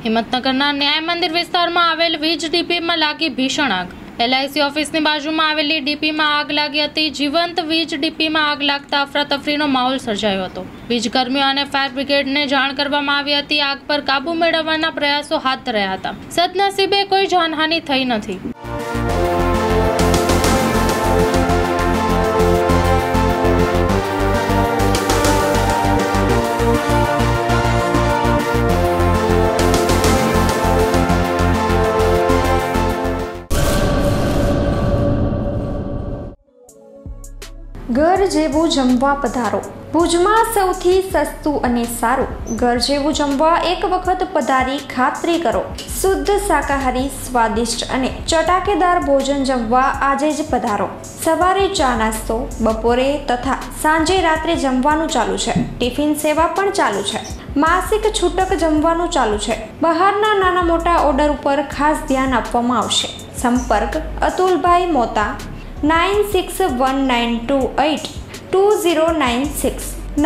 હિંમતનગરના ન્યાય મંદિર વિસ્તારમાં આવેલ વીજ ડીપીમાં લાગી ભીષણ આગ। LIC ઓફિસની બાજુમાં આવેલી ડીપીમાં આગ લાગી હતી। જીવંત વીજ ડીપીમાં આગ લાગતા અફરાતફરીનો માહોલ સર્જાયો હતો। વીજકર્મીઓ અને ફાયર બ્રિગેડને જાણ કરવામાં આવી હતી। આગ પર કાબુ મેળવવાના પ્રયાસો હાથ ધરાયા હતા। સદનસીબે કોઈ જાનહાનિ થઈ નથી। ઘર જેવું જમવા પધારો। ભુજમાં સૌથી સસ્તું અને સારું ઘર જેવું જમવા એક વખત પધારી ખાતરી કરો। શુદ્ધ શાકાહારી સ્વાદિષ્ટ અને ચટાકેદાર ભોજન જમવા આજે જ પધારો। સવારે ચા નાસ્તો, બપોરે તથા સાંજે રાત્રે જમવાનું ચાલુ છે। ટિફિન સેવા પણ ચાલુ છે। માસિક છૂટક જમવાનું ચાલુ છે। બહારના નાના મોટા ઓર્ડર ઉપર ખાસ ધ્યાન આપવામાં આવશે। સંપર્ક અતુલભાઈ મોતા 9619282096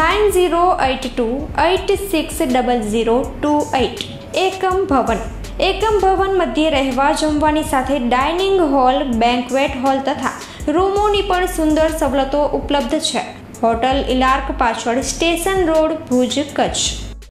9082860028। એકમ ભવન મધ્યે રહેવા જમવાની સાથે ડાઇનિંગ હોલ, બેન્ક્વેટ હોલ તથા રૂમોની પણ સુંદર સવલતો ઉપલબ્ધ છે। હોટલ ઇલાર્ક પાછળ સ્ટેશન રોડ, ભુજ, કચ્છ।